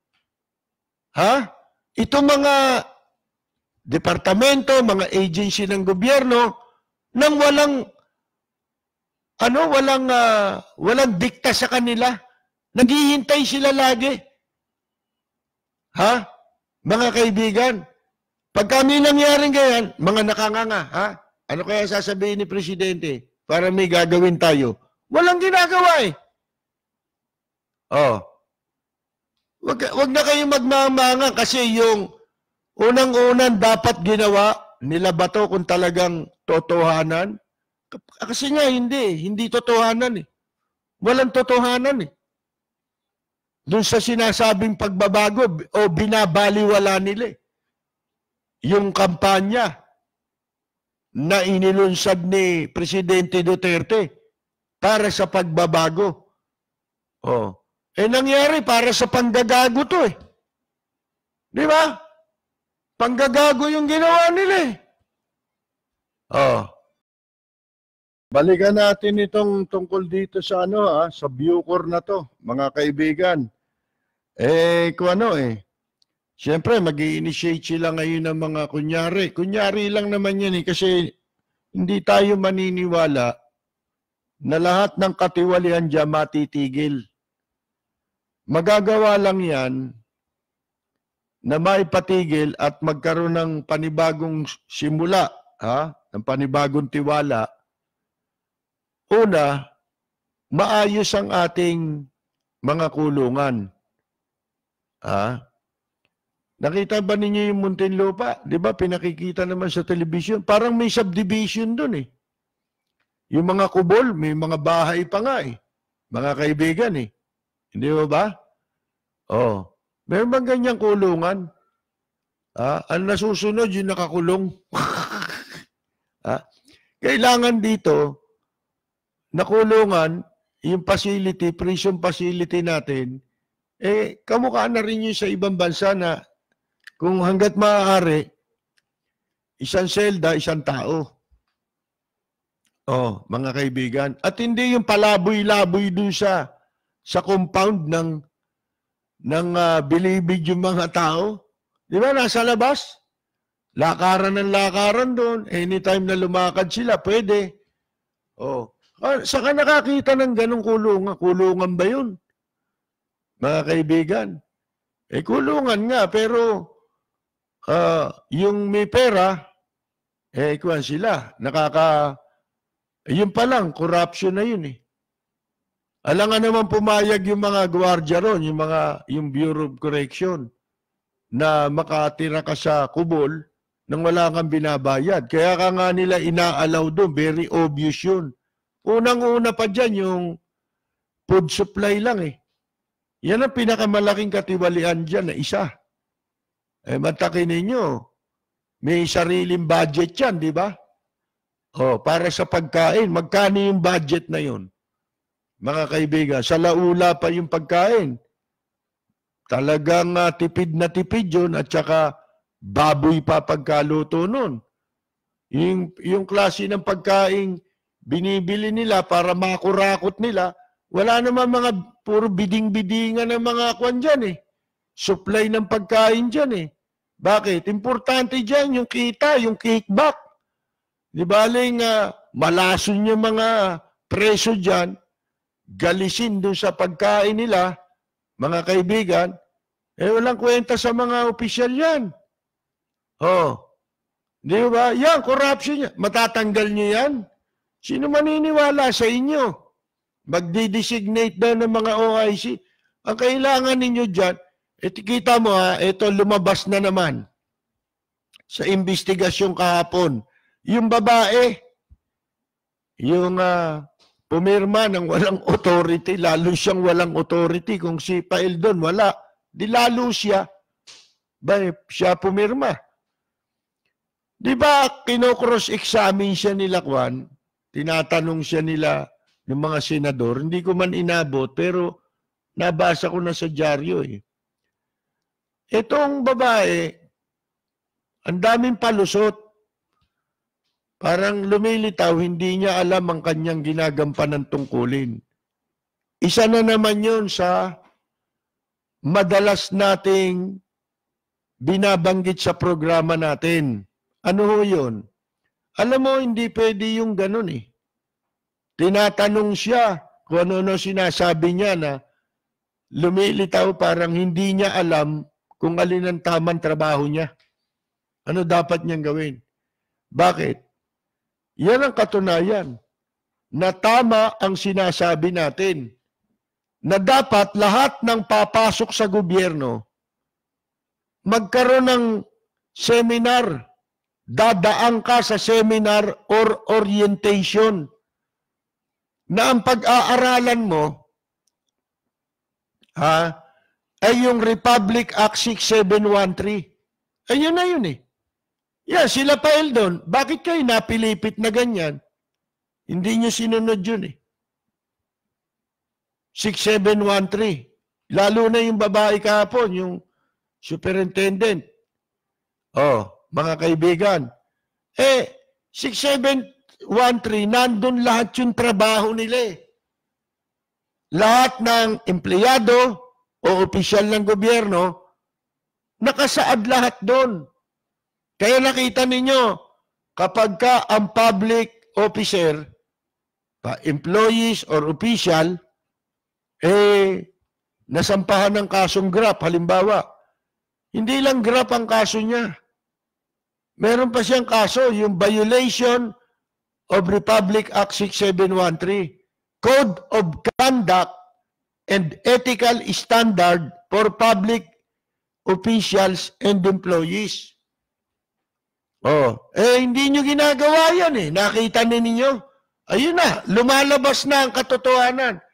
Itong mga departamento, mga agency ng gobyerno, nang walang dikta sa kanila. Naghihintay sila lagi. Mga kaibigan, pag kami nangyaring ganyan, mga nakanganga, ano kaya sasabihin ni Presidente para may gagawin tayo? Walang ginagawa eh. Wag na kayong magmamanga kasi yung unang-unang dapat ginawa nila ba to kung talagang totohanan? Kasi nga hindi totohanan eh. Walang totohanan eh. Doon sa sinasabing pagbabago o binabaliwala nila yung kampanya na inilunsad ni Presidente Duterte para sa pagbabago. Nangyari para sa panggagago to eh. Di ba? Panggagago yung ginawa nila eh. Balikan natin itong tungkol dito sa sa Bucor na to, mga kaibigan. Kung ano siyempre mag-i-initiate sila ngayon ng mga kunyari. Kunyari lang naman yan kasi hindi tayo maniniwala na lahat ng katiwalian dyan matitigil. Magagawa lang yan na maipatigil at magkaroon ng panibagong simula, ng panibagong tiwala. Una, maayos ang ating mga kulungan. Nakita ba ninyo yung Muntinlupa? Di ba pinakikita naman sa television? Parang may subdivision dun Yung mga kubol, may mga bahay pa nga Mga kaibigan Hindi ba? Meron bang ganyang kulungan? Ang nasusunod yung nakakulong. Kailangan dito, nakulungan, yung facility, prison facility natin, kamukha na rin yun sa ibang bansa na kung hanggat maaari, isang selda, isang tao. Mga kaibigan. At hindi yung palaboy-laboy dun sa compound ng bilibid yung mga tao. Di ba? Nasa labas. Lakaran ng lakaran doon. Anytime na lumakad sila, pwede. Saka nakakita ng ganong kulungan. Kulungan ba yun? Mga kaibigan. Kulungan nga, pero yung may pera, kuwan sila. Yun pa lang, corruption na yun Alangan naman pumayag yung mga gwardiya ron, yung Bureau of Correction, na makatira ka sa kubol nang wala kang binabayad. Kaya ka nga nila ina-allow doon, very obvious yun. Unang-una pa dyan, yung food supply lang Yan ang pinakamalaking katiwalian dyan na isa. Matakin ninyo, may sariling budget yan, di ba? Para sa pagkain, magkano yung budget na yun? Mga kaibigan, sa laula pa yung pagkain. Talagang tipid na tipid yun at saka baboy pa pagkaluto nun. Yung klase ng pagkain binibili nila para makurakot nila, wala naman mga puro biding-bidingan ng mga kwan dyan Supply ng pagkain dyan Bakit? Importante dyan yung kita, yung kickback. Di ba aling malason yung mga preso dyan, galisin doon sa pagkain nila, mga kaibigan, walang kwenta sa mga opisyal yan. Di ba? Yan, corruption yan. Matatanggal nyo yan? Sino maniniwala sa inyo? Magdi-designate daw ng mga OIC. Ang kailangan ninyo dyan, kita mo ito lumabas na naman sa investigasyon kahapon. Yung babae, yung pumirma ng walang authority, lalo siyang walang authority. Kung si Paeldon wala, di lalo siya. Siya pumirma. Di ba kino-cross-examine siya nila Kwan? Tinatanong siya nila ng mga senador. Hindi ko man inabot, pero nabasa ko na sa dyaryo Itong babae, ang daming palusot. Parang lumilitaw, hindi niya alam ang kanyang ginagampanan tungkulin. Isa na naman yun sa madalas nating binabanggit sa programa natin. Ano ho yun? Alam mo, hindi pwede yung ganun Tinatanong siya kung ano sinasabi niya na lumilitaw parang hindi niya alam kung alin ang tamang trabaho niya. Ano dapat niyang gawin? Bakit? Yan ang katunayan na tama ang sinasabi natin na dapat lahat ng papasok sa gobyerno magkaroon ng seminar, dadaan ka sa seminar or orientation na ang pag-aaralan mo ay yung Republic Act 6713. Ayun na yun Yan, sila Paeldon, bakit kayo napilipit na ganyan? Hindi nyo sinunod yun 6713. Lalo na yung babae kahapon, yung superintendent. Mga kaibigan. 6713, nandun lahat yung trabaho nila Lahat ng empleyado, o opisyal ng gobyerno, nakasaad lahat doon. Kaya nakita ninyo, kapag ka ang public officer, employees or official, nasampahan ng kasong graft, halimbawa, hindi lang graft ang kaso niya. Meron pa siyang kaso, yung violation of Republic Act 6713, Code of Conduct and Ethical Standard for Public Officials and Employees. Hindi nyo ginagawa yan eh. Nakita ninyo? Ayun na, lumalabas na ang katotohanan.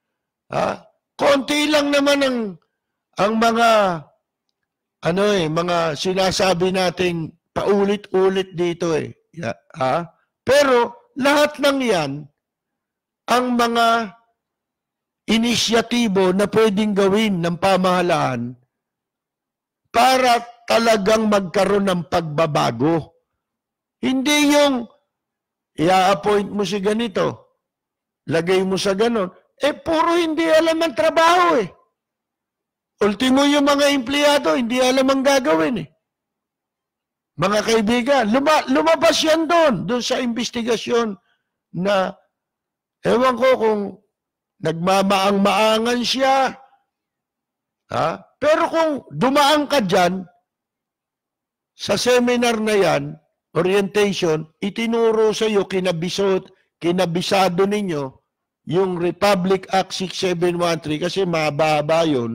Konti lang naman ang mga mga sinasabi nating paulit-ulit dito eh. Pero lahat ng yan ang mga inisyatibo na pwedeng gawin ng pamahalaan para talagang magkaroon ng pagbabago. Hindi yung i-appoint mo si ganito, lagay mo sa ganon. Puro hindi alam ang trabaho eh. Ultimo yung mga empleyado, hindi alam ang gagawin eh. Mga kaibigan, lumabas yan doon sa investigasyon na ewan ko kung nagmamaang-maangan siya. Pero kung dumaan ka dyan, sa seminar na yan, orientation, itinuro sa iyo, kinabisado ninyo, yung Republic Act 6713, kasi mababa yun,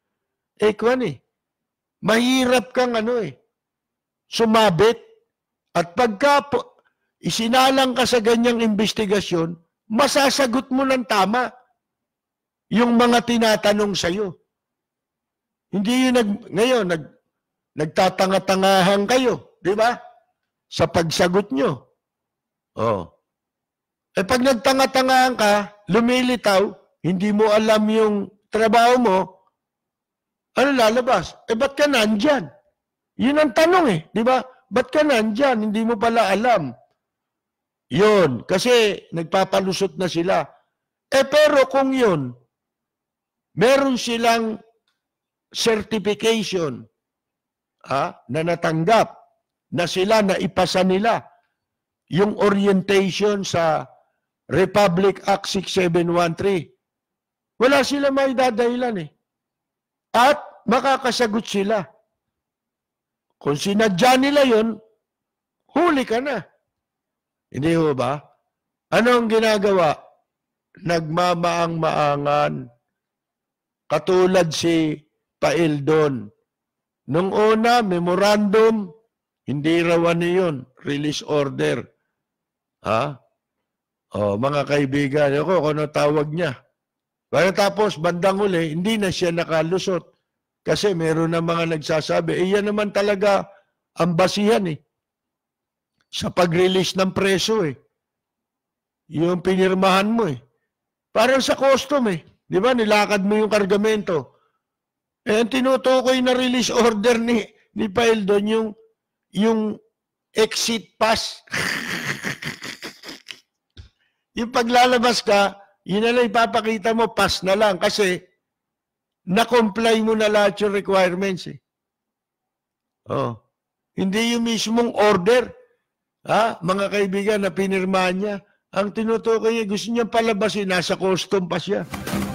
mahirap kang sumabit. At pagka isinalang ka sa ganyang investigasyon, masasagot mo ng tama yung mga tinatanong sa'yo. Hindi yun ngayon, nagtatanga-tangahan kayo, di ba? Sa pagsagot nyo. Pag nagtanga-tangahan ka, lumilitaw, hindi mo alam yung trabaho mo, ano lalabas? Ba't ka nandyan? Yun ang tanong eh, di ba? Ba't ka nandyan? Hindi mo pala alam. Yun, kasi nagpapalusot na sila. Pero kung yun, meron silang certification na natanggap, na sila, na ipasa nila yung orientation sa Republic Act 6713. Wala sila may dadahilan eh. At makakasagot sila. Kung sinadya nila yun, huli ka na. Hindi ho ba? Ano ang ginagawa? Nagmamaang-maangan. Katulad si Paildon. Nung una, memorandum, hindi raw yun, release order. Mga kaibigan, ako, kung ano tawag niya. Tapos, bandang uli, hindi na siya nakalusot. Kasi meron na mga nagsasabi, yan naman talaga ang basihan eh. Sa pag-release ng preso eh. Yung pinirmahan mo eh. Parang sa custom eh. Di ba? Nilakad mo yung kargamento. Ang tinutukoy na release order ni Paildon, yung exit pass. Yung paglalabas ka, yun na lang ipapakita mo, pass na lang. Kasi, na-comply mo na lahat yung requirements eh. Hindi yung mismong order, mga kaibigan, na pinirmahan niya. Ang tinutukoy niya, gusto niya palabasin, nasa custom pa siya.